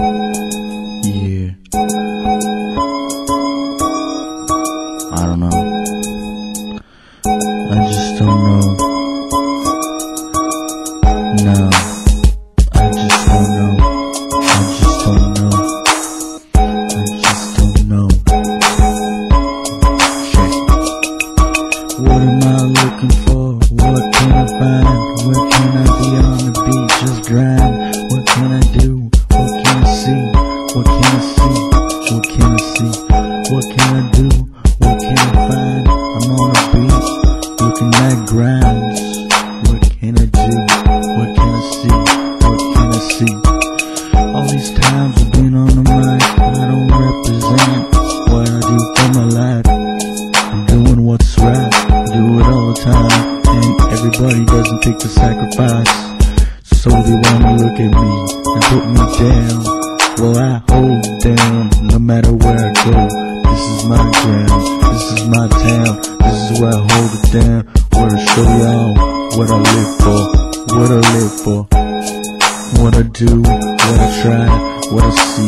Yeah. I don't know. I just don't know. No. I just don't know. I just don't know. I just don't know. Shit. What am I looking for? What can I find? Where can I be on the beat? Just grind. What can I do? What can I see? What can I see? What can I see? What can I do? What can I find? I'm on a beat, looking at grinds. What can I do? What can I see? What can I see? All these times I've been on the mic, I don't represent what I do for my life. I'm doing what's right, do it all the time, and everybody doesn't take the sacrifice. So they wanna look at me and put me down. Well, I hold down no matter where I go. This is my ground, this is my town, this is where I hold it down. Where I show y'all what I live for, what I live for. What I do, what I try, what I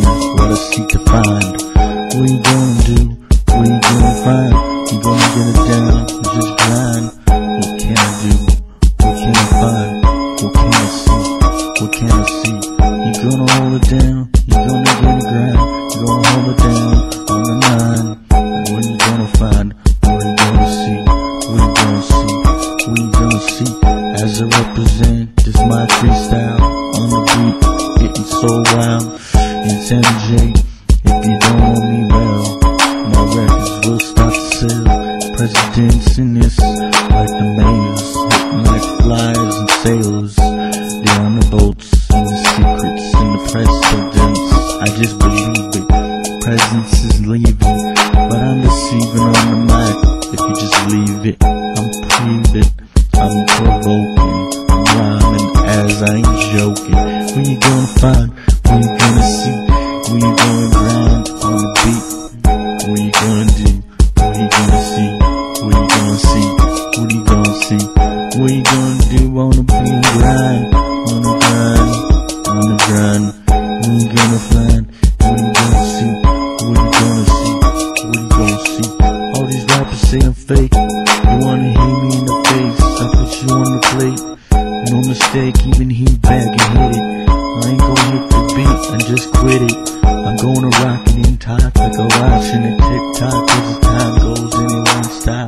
seek to find. What you gonna do, what you gonna find? You gonna get it down, just grind. What can I do, what can I find? What can I see, what can I see? You gonna hold it down, you gonna get it grind. You gonna hold it down on the nine. And what you gonna find, what you gonna see, what you gonna see, what you gonna see? As I represent, this my freestyle on the beat, getting so wild. It's MJ, if you don't know me well, my records will start to sell. Presidents in this, like the mayors, hitting like flyers and sailors. They're on the boats, and the secrets, and the presidents. I just believe it, presence is leaving, but I'm deceiving on the mic. If you just leave it, I'm private, I'm provoking, I'm rhyming as I ain't joking. What you gonna find? What you gonna see? What you gonna grind on the beat? What you gonna do? What you gonna see? What you gonna see? What you gonna see? What you gonna do on the beat? Grind, on the grind, on the grind. What you gonna find? What you gonna see? What you gonna see? What you gonna see? All these rappers say I'm fake. You wanna hit me in the face? I put you on the plate. No mistake, even heat back and hit it. I ain't gonna hit the beat and just quit it. I'm gonna rock it in top like a watch in a TikTok. As the time goes and it won't stop.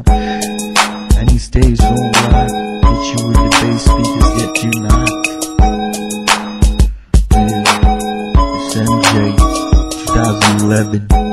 And these days don't lie. Hit you with the bass speakers, get you knocked. Yeah, it's MJ, 2011.